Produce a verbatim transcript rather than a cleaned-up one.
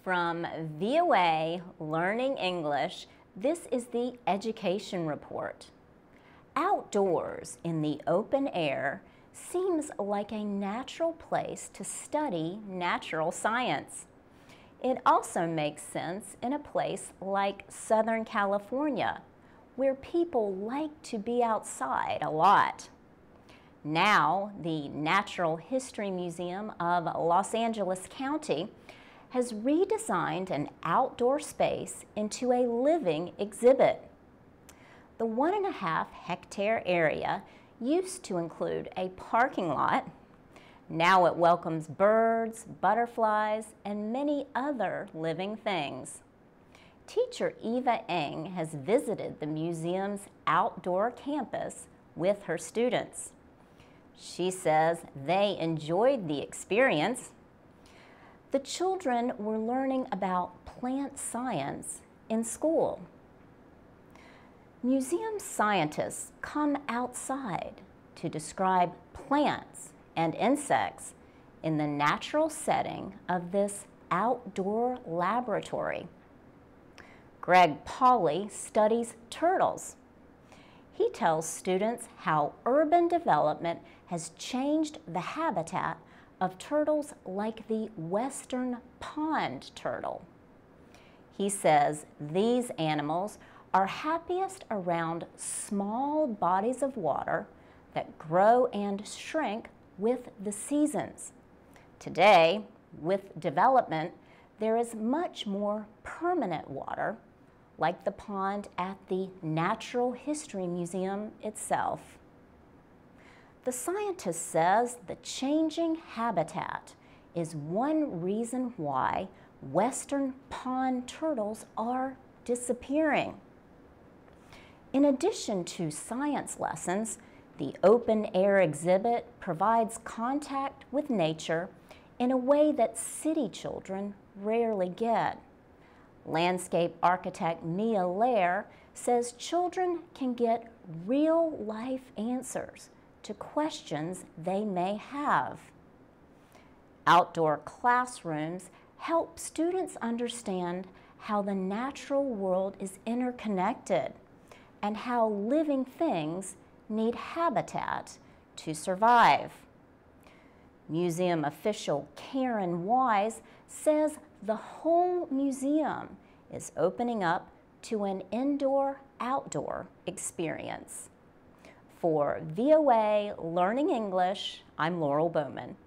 From V O A Learning English, this is the Education Report. Outdoors in the open air seems like a natural place to study natural science. It also makes sense in a place like Southern California, where people like to be outside a lot. Now, the Natural History Museum of Los Angeles County has redesigned an outdoor space into a living exhibit. The one and a half hectare area used to include a parking lot. Now it welcomes birds, butterflies, and many other living things. Teacher Eva Eng has visited the museum's outdoor campus with her students. She says they enjoyed the experience. The children were learning about plant science in school. Museum scientists come outside to describe plants and insects in the natural setting of this outdoor laboratory. Greg Pauly studies turtles. He tells students how urban development has changed the habitat of turtles like the western pond turtle. He says these animals are happiest around small bodies of water that grow and shrink with the seasons. Today, with development, there is much more permanent water, like the pond at the Natural History Museum itself. The scientist says the changing habitat is one reason why western pond turtles are disappearing. In addition to science lessons, the open air exhibit provides contact with nature in a way that city children rarely get. Landscape architect Mia Lehrer says children can get real-life answers to questions they may have. Outdoor classrooms help students understand how the natural world is interconnected and how living things need habitat to survive. Museum official Karen Wise says the whole museum is opening up to an indoor-outdoor experience. For V O A Learning English, I'm Laurel Bowman.